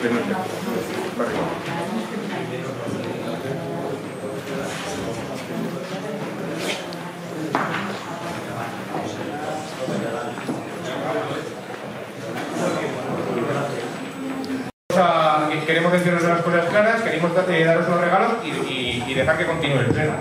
Queremos deciros las cosas claras, queremos daros los regalos y dejar que continúe el pleno.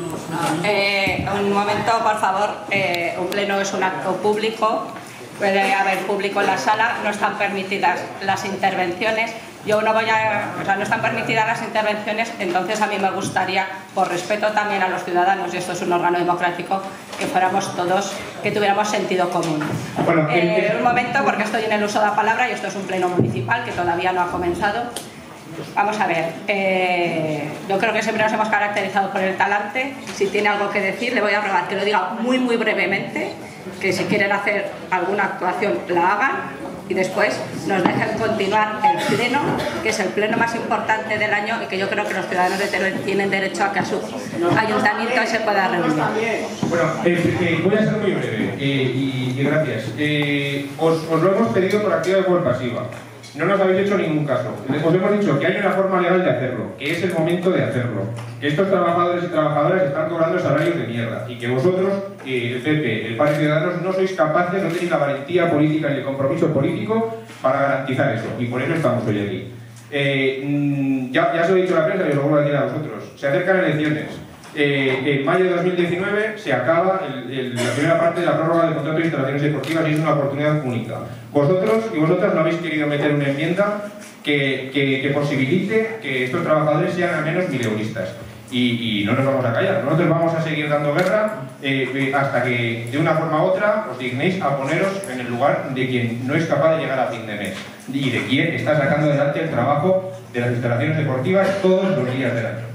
Un momento, por favor. Un pleno es un acto público, puede haber público en la sala, no están permitidas las intervenciones. Yo no voy a... O sea, no están permitidas las intervenciones, entonces a mí me gustaría, por respeto también a los ciudadanos, y esto es un órgano democrático, que fuéramos todos, que tuviéramos sentido común. Bueno, un momento, porque estoy en el uso de la palabra y esto es un pleno municipal que todavía no ha comenzado. Vamos a ver, yo creo que siempre nos hemos caracterizado por el talante. Si tiene algo que decir, le voy a rogar que lo diga muy brevemente, que si quieren hacer alguna actuación la hagan y después nos dejen continuar el pleno, que es el pleno más importante del año y que yo creo que los ciudadanos de Teruel tienen derecho a que a su ayuntamiento se pueda reunir. Bueno, voy a ser muy breve y gracias. Os lo hemos pedido por activa y por pasiva. No nos habéis hecho ningún caso. Os hemos dicho que hay una forma legal de hacerlo, que es el momento de hacerlo, que estos trabajadores y trabajadoras están cobrando salarios de mierda y que vosotros, el PP, el PAN y Ciudadanos, no sois capaces, no tenéis la valentía política ni el compromiso político para garantizar eso, y por eso estamos hoy aquí. Ya se lo he dicho a la prensa y os lo vuelvo a decir a vosotros. Se acercan elecciones. En mayo de 2019 se acaba la primera parte de la prórroga del contrato de instalaciones deportivas y es una oportunidad única. Vosotros y vosotras no habéis querido meter una enmienda que posibilite que estos trabajadores sean al menos mileuristas. Y no nos vamos a callar. Nosotros vamos a seguir dando guerra hasta que de una forma u otra os dignéis a poneros en el lugar de quien no es capaz de llegar a fin de mes y de quien está sacando adelante el trabajo de las instalaciones deportivas todos los días del año.